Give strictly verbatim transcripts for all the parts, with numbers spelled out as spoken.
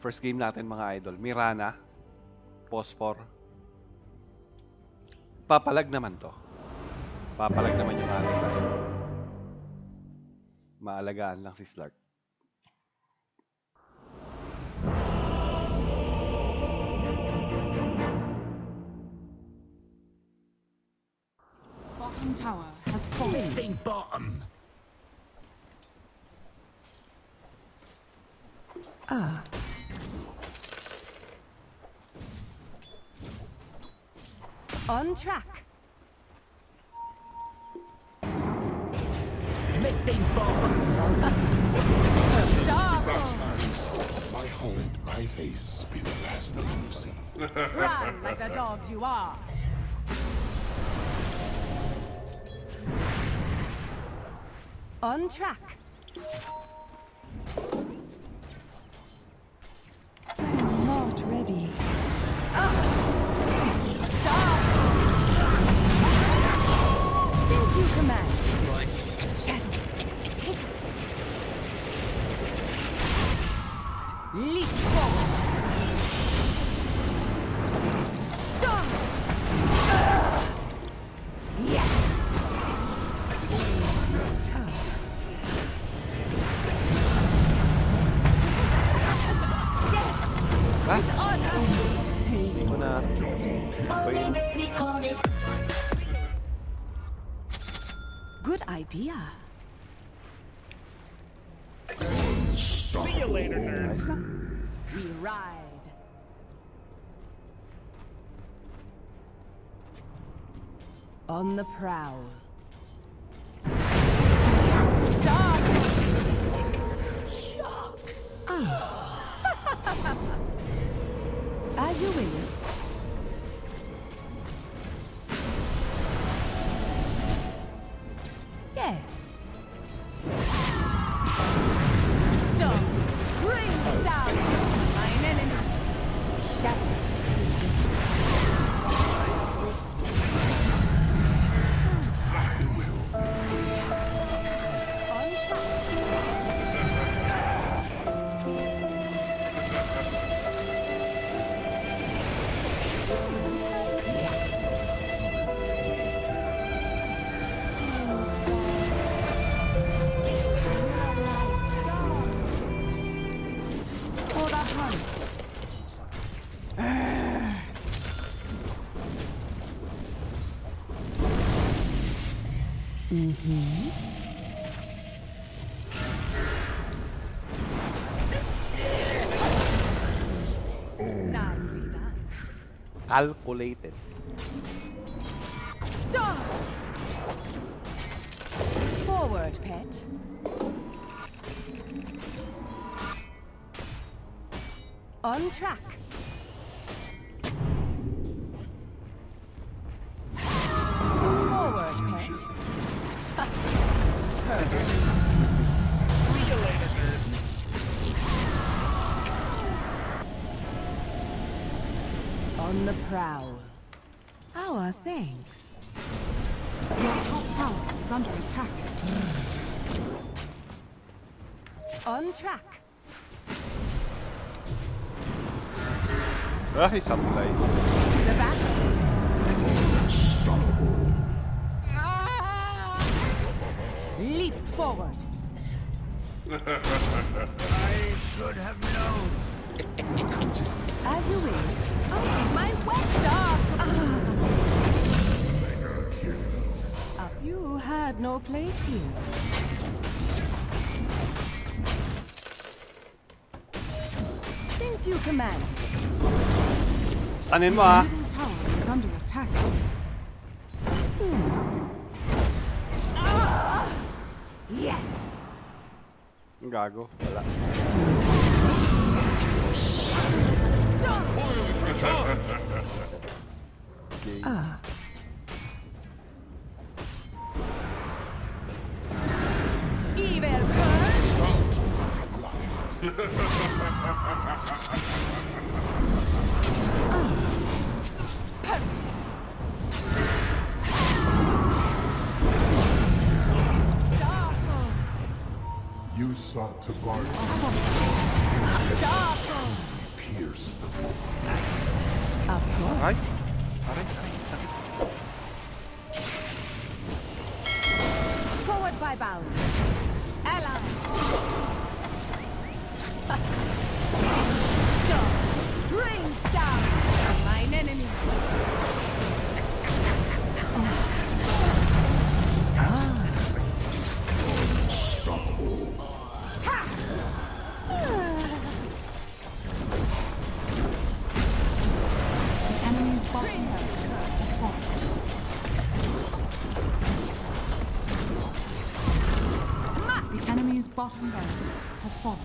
First game natin mga idol. Mirana. Phosphor. Papalag naman to. Papalag naman yung ating maalagaan lang si Slark. Bottom tower has fallen. Missing bottom. Ah. On track. Missing bottom. Grasslands, my home, my face be the last thing you see. Run like the dogs you are. On track. I'm not ready. Stop! Since you command. Shadows, take us. Leap forward. Stop! Yes! Ha? Hindi ko na... Good idea. See you later, nerds. We ride. On the prowl. Stop! Shock! As you will. Yes. Stop! Bring down mine enemy. Shadows takes. On For the hunt. Mm-hmm. Nicely done. Calculated. Start! Forward, pet. On track. Forward, pet. Perfect. See you later, nerds. On the prowl. Our thanks. Your top tower is under attack. On track. Ay, sablay. To the back. Leap forward. I should have known. As you wish. I'll take my west off. You had no place here. Since you command. Sanin mo ah. Middle tower is under attack. Yes. Gago. Wala. Stop. Okay. Ah. Evil curse. Start from life. Stop. You sought to guard Stop. bottom barracks has fallen.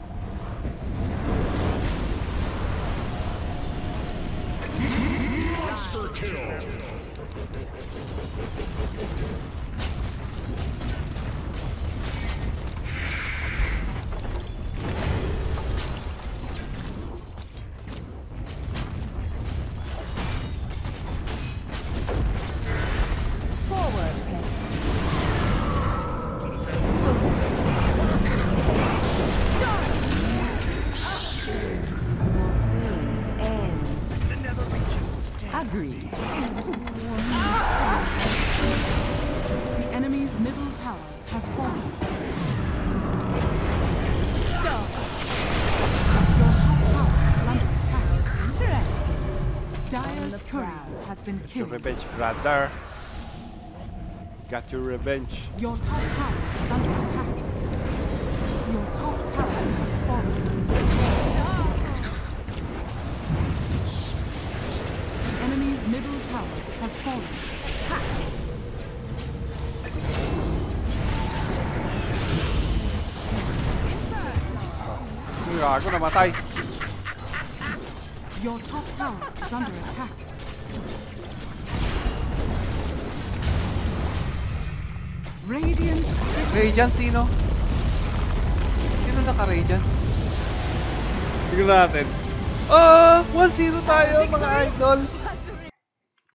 Monster kill. Forward, pet. Your phase ends. It never reaches. Agreed. The enemy's middle tower has fallen. Stop. Your top tower is under attack. Interesting. Dire's courier has been Your killed. revenge, brother. Got your revenge. Your top tower is under attack. Your top tower has fallen. The enemy's middle tower has fallen. Attack! Gago, namatay. Your top tower is under attack. Radiant. Radiance, sino? Sino naka-Radiance? Tignan natin. Ah! one zero tayo, mga idol!